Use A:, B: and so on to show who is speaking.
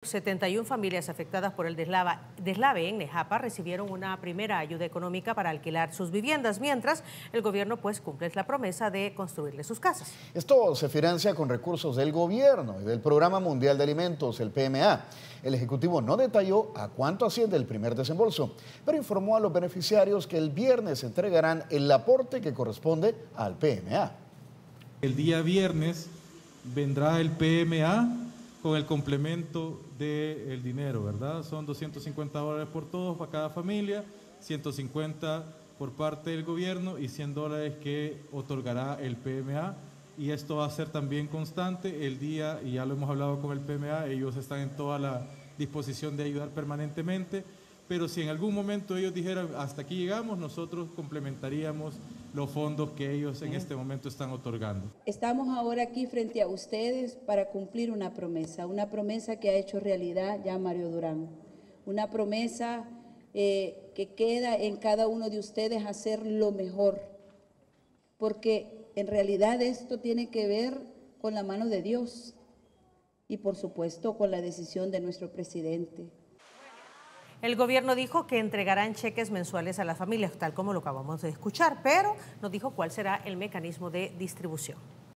A: 71 familias afectadas por el deslave en Nejapa recibieron una primera ayuda económica para alquilar sus viviendas, mientras el gobierno cumple la promesa de construirles sus casas.
B: Esto se financia con recursos del gobierno y del Programa Mundial de Alimentos, el PMA. El Ejecutivo no detalló a cuánto asciende el primer desembolso, pero informó a los beneficiarios que el viernes entregarán el aporte que corresponde al PMA.
C: El día viernes vendrá el PMA con el complemento del dinero, ¿verdad? Son $250 por todos, para cada familia, 150 por parte del gobierno y $100 que otorgará el PMA. Y esto va a ser también constante el día, y ya lo hemos hablado con el PMA, ellos están en toda la disposición de ayudar permanentemente, pero si en algún momento ellos dijeran hasta aquí llegamos, nosotros complementaríamos los fondos que ellos en este momento están otorgando.
D: Estamos ahora aquí frente a ustedes para cumplir una promesa que ha hecho realidad ya Mario Durán, una promesa que queda en cada uno de ustedes hacer lo mejor, porque en realidad esto tiene que ver con la mano de Dios y por supuesto con la decisión de nuestro presidente.
A: El gobierno dijo que entregarán cheques mensuales a las familias, tal como lo acabamos de escuchar, pero no dijo cuál será el mecanismo de distribución.